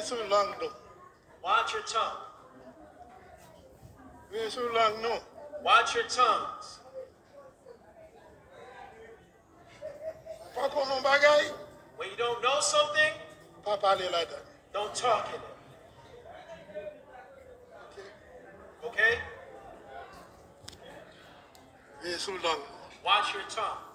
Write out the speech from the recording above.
sous langue non. Watch your tongue. Bien sous langue non. Watch your tongues. Pas qu'on en bagaille, When you don't know something, pas parler là-dedans. don't talk in it. Okay? Bien sous langue. Watch your tongue.